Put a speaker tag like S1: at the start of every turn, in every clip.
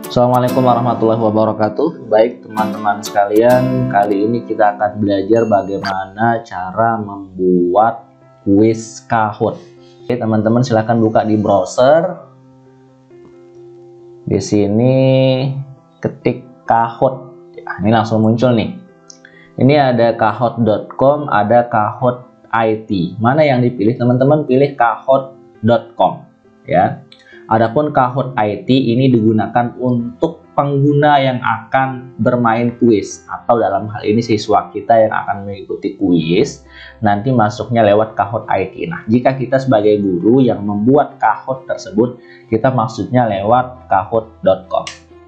S1: Assalamualaikum warahmatullahi wabarakatuh. Baik teman-teman sekalian, kali ini kita akan belajar bagaimana cara membuat kuis Kahoot. Oke, teman-teman silahkan buka di browser. Di sini ketik Kahoot. Ya, ini langsung muncul nih. Ini ada kahoot.com, ada Kahoot IT. Mana yang dipilih? Teman-teman pilih kahoot.com ya. Adapun Kahoot IT ini digunakan untuk pengguna yang akan bermain kuis, atau dalam hal ini siswa kita yang akan mengikuti kuis nanti masuknya lewat Kahoot IT. Nah, jika kita sebagai guru yang membuat Kahoot tersebut, kita maksudnya lewat kahoot.com.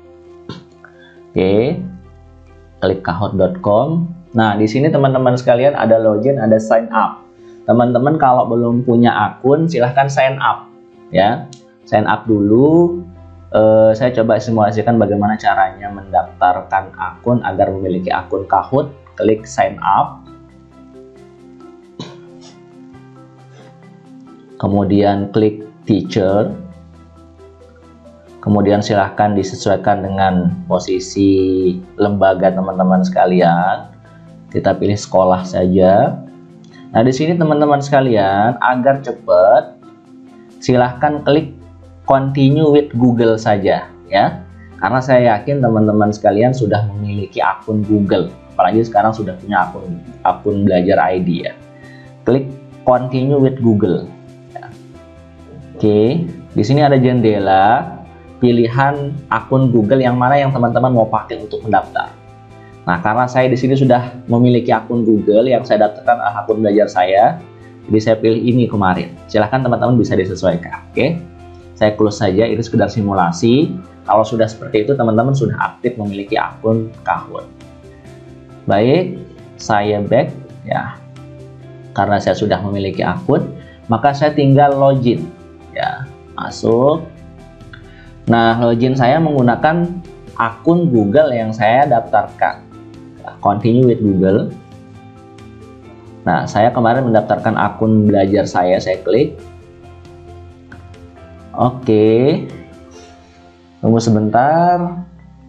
S1: Oke, klik kahoot.com. Nah, di sini teman-teman sekalian ada login, ada sign up. Teman-teman kalau belum punya akun silahkan sign up ya. Sign up dulu. Saya coba simulasikan bagaimana caranya mendaftarkan akun agar memiliki akun Kahoot. Klik sign up, kemudian klik teacher, kemudian silahkan disesuaikan dengan posisi lembaga teman-teman sekalian. Kita pilih sekolah saja. Nah, di sini teman-teman sekalian, agar cepat silahkan klik continue with Google saja ya, karena saya yakin teman-teman sekalian sudah memiliki akun Google, apalagi sekarang sudah punya akun belajar ID ya. Klik continue with Google ya. Oke, di sini ada jendela pilihan akun Google yang mana yang teman-teman mau pakai untuk mendaftar. Nah, karena saya di sini sudah memiliki akun Google yang saya daftarkan akun belajar saya, jadi saya pilih ini kemarin. Silahkan teman-teman bisa disesuaikan. Oke, saya close saja, ini sekedar simulasi. Kalau sudah seperti itu, teman-teman sudah aktif memiliki akun Kahoot. Baik, saya back ya. Karena saya sudah memiliki akun, maka saya tinggal login ya, masuk. Nah, login saya menggunakan akun Google yang saya daftarkan. Continue with Google. Nah, saya kemarin mendaftarkan akun belajar saya klik. Oke, tunggu sebentar.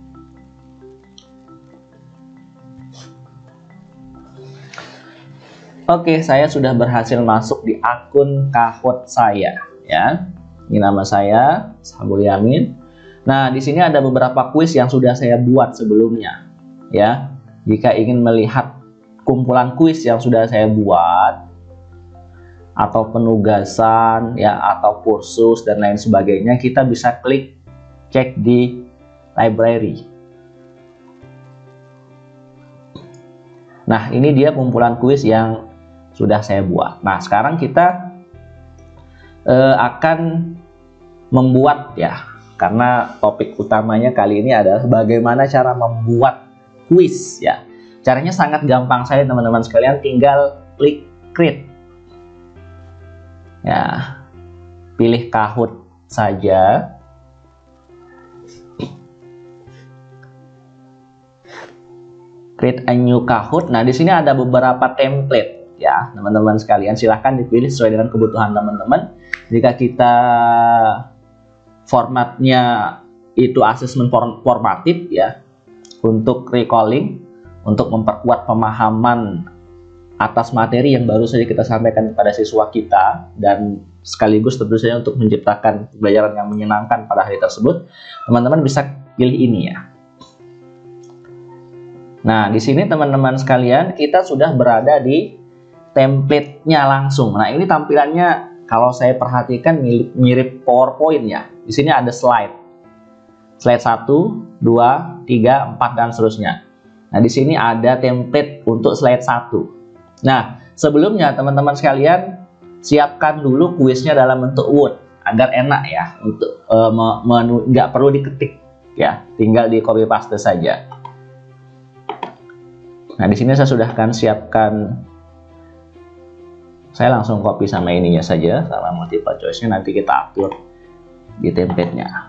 S1: Oke, saya sudah berhasil masuk di akun Kahoot saya ya. Ini nama saya, Sabul Yamin. Nah, di sini ada beberapa kuis yang sudah saya buat sebelumnya ya. Jika ingin melihat kumpulan kuis yang sudah saya buat, atau penugasan ya, atau kursus dan lain sebagainya, kita bisa klik cek di library. Nah, ini dia kumpulan kuis yang sudah saya buat. Nah, sekarang kita akan membuat ya, karena topik utamanya kali ini adalah bagaimana cara membuat kuis ya. Caranya sangat gampang saya teman-teman sekalian, tinggal klik create. Ya, pilih Kahoot saja. Create a new Kahoot. Nah, di sini ada beberapa template ya, teman-teman sekalian. Silahkan dipilih sesuai dengan kebutuhan teman-teman. Jika kita formatnya itu assessment formatif ya, untuk recalling, untuk memperkuat pemahaman atas materi yang baru saja kita sampaikan kepada siswa kita, dan sekaligus tentu saja untuk menciptakan pembelajaran yang menyenangkan pada hari tersebut, teman-teman bisa pilih ini ya. Nah, di sini teman-teman sekalian, kita sudah berada di template-nya langsung. Nah, ini tampilannya kalau saya perhatikan mirip PowerPoint ya. Di sini ada slide 1, 2, 3, 4 dan seterusnya. Nah, di sini ada template untuk slide 1. Nah, sebelumnya teman-teman sekalian siapkan dulu kuisnya dalam bentuk Word agar enak ya, untuk nggak perlu diketik ya, tinggal di copy paste saja. Nah, di sini saya sudah akan siapkan, saya langsung copy sama ininya saja, sama multiple choice-nya, nanti kita atur di template-nya.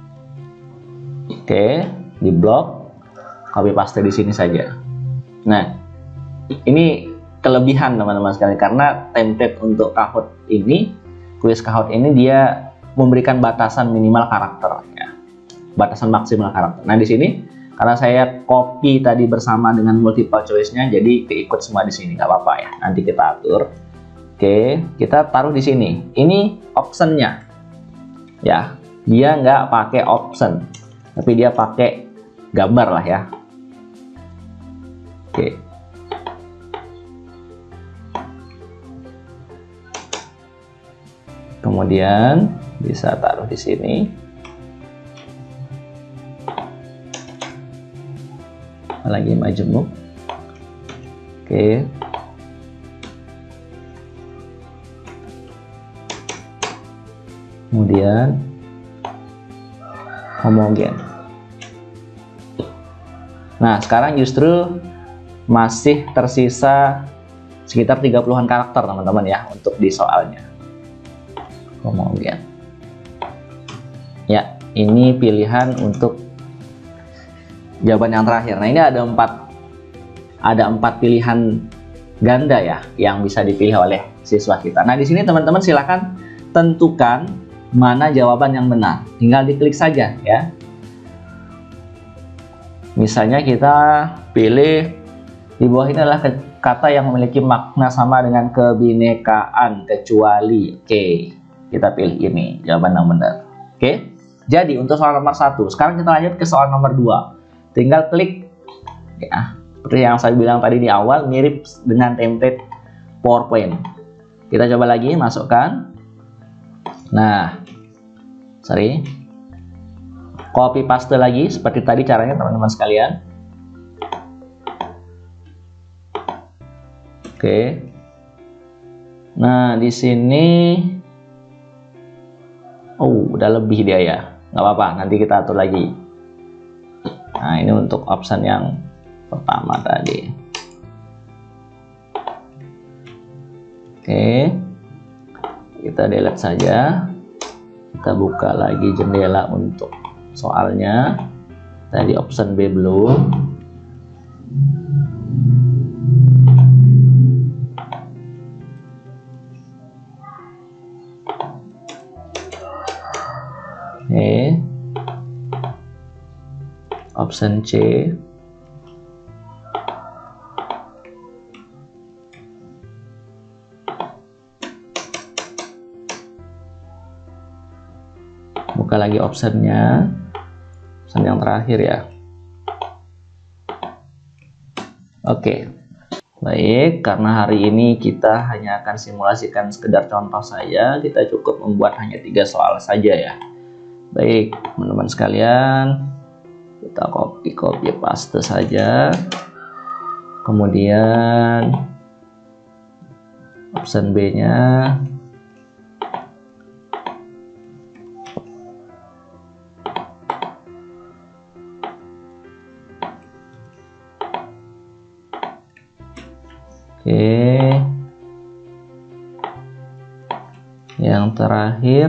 S1: Oke, di blok, copy paste di sini saja. Nah, ini kelebihan teman-teman sekalian, karena template untuk Kahoot ini, kuis Kahoot ini dia memberikan batasan minimal karakter ya. batasan maksimal karakter. Nah, di sini karena saya copy tadi bersama dengan multiple choice-nya, jadi keikut semua di sini, nggak apa-apa ya. Nanti kita atur. Oke, kita taruh di sini. Ini option-nya, ya. Dia nggak pakai option, tapi dia pakai gambar lah ya. Oke. Kemudian bisa taruh di sini. Lagi majemuk. Oke. Kemudian homogen. Nah, sekarang justru masih tersisa sekitar 30-an karakter teman-teman ya untuk di soalnya. Homogen. Ya, ini pilihan untuk jawaban yang terakhir. Nah, ini ada empat pilihan ganda ya yang bisa dipilih oleh siswa kita. Nah, di sini teman-teman silakan tentukan mana jawaban yang benar. Tinggal diklik saja ya. Misalnya kita pilih di bawah ini adalah kata yang memiliki makna sama dengan kebinekaan kecuali. Oke, kita pilih ini jawaban yang benar. Oke. Jadi untuk soal nomor 1, sekarang kita lanjut ke soal nomor 2. Tinggal klik ya, seperti yang saya bilang tadi di awal, mirip dengan template PowerPoint. Kita coba lagi masukkan. Nah, copy paste lagi seperti tadi caranya teman-teman sekalian. Oke. Nah, di sini udah lebih dia ya. Nggak apa-apa, nanti kita atur lagi. Nah, ini untuk option yang pertama tadi. Oke. Kita delete saja. Kita buka lagi jendela untuk soalnya. Tadi option B belum. Oke. Option C. Buka lagi optionnya, option yang terakhir ya. Oke, baik, karena hari ini kita hanya akan simulasikan sekedar contoh saja, kita cukup membuat hanya 3 soal saja ya. Baik, teman-teman sekalian, kita copy paste saja. Kemudian option B-nya. Oke. Yang terakhir.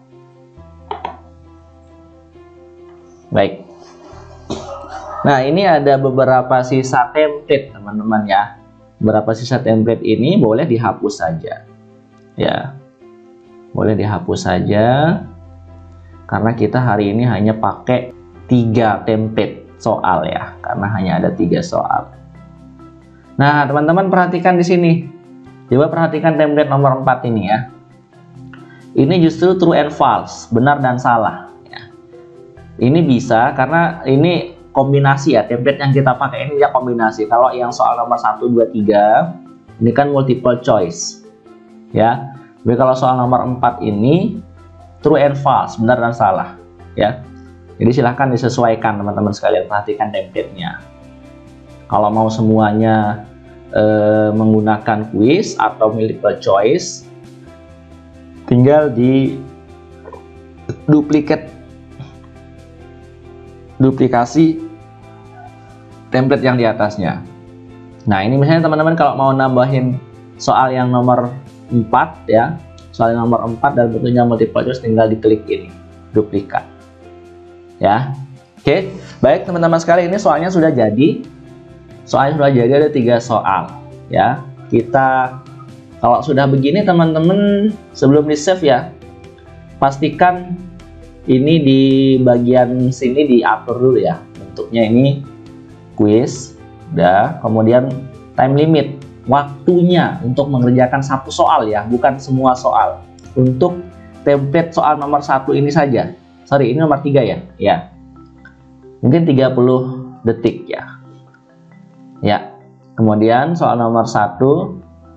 S1: Baik. Nah, ini ada beberapa sisa template teman-teman ya. Beberapa sisa template ini boleh dihapus saja. Ya. Boleh dihapus saja. Karena kita hari ini hanya pakai 3 template soal ya. Karena hanya ada 3 soal. Nah, teman-teman perhatikan di sini. Coba perhatikan template nomor 4 ini ya. Ini justru true and false, benar dan salah ya. Ini bisa karena ini kombinasi ya, template yang kita pakai ini ya kombinasi. Kalau yang soal nomor 1, 2, 3 ini kan multiple choice ya. Tapi kalau soal nomor 4 ini true and false, benar dan salah ya. Jadi silahkan disesuaikan teman-teman sekalian, perhatikan template-nya. Kalau mau semuanya menggunakan quiz atau multiple choice, tinggal di duplikasi template yang di atasnya. Nah, ini misalnya teman-teman kalau mau nambahin soal yang nomor 4 ya, soal yang nomor 4 dan bentuknya multiple choice, tinggal diklik ini, duplikat ya. Oke, baik teman-teman sekalian, ini soalnya sudah jadi. Soalnya sudah jadi, ada 3 soal ya. Kita kalau sudah begini teman-teman, sebelum di save ya, pastikan ini di bagian sini diatur dulu ya. Bentuknya ini kuis, udah. Kemudian time limit, waktunya untuk mengerjakan satu soal ya, bukan semua soal. Untuk template soal nomor 1 ini saja. Sorry, ini nomor 3 ya. Ya. Mungkin 30 detik ya. Ya. Kemudian soal nomor 1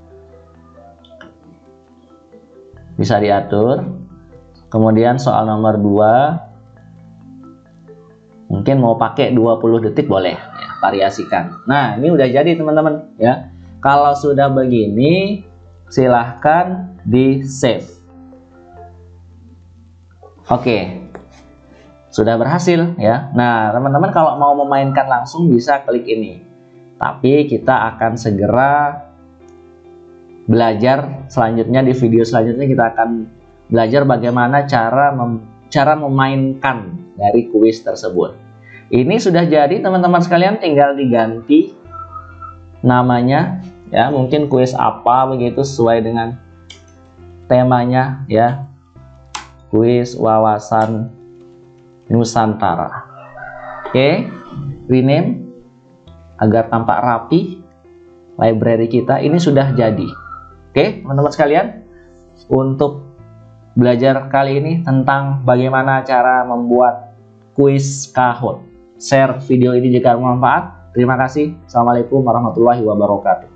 S1: bisa diatur. Kemudian soal nomor 2 mungkin mau pakai 20 detik boleh ya, variasikan. Nah, ini udah jadi teman-teman ya. Kalau sudah begini silahkan di save. Oke. Sudah berhasil ya. Nah, teman-teman kalau mau memainkan langsung bisa klik ini. Tapi kita akan segera belajar selanjutnya, di video selanjutnya kita akan belajar bagaimana cara memainkan dari kuis tersebut. Ini sudah jadi teman-teman sekalian, tinggal diganti namanya ya, mungkin kuis apa begitu sesuai dengan temanya ya. Kuis wawasan Nusantara. Oke, rename agar tampak rapi library kita. Ini sudah jadi. Oke, teman-teman sekalian, untuk belajar kali ini tentang bagaimana cara membuat kuis Kahoot. Share video ini jika bermanfaat. Terima kasih. Assalamualaikum warahmatullahi wabarakatuh.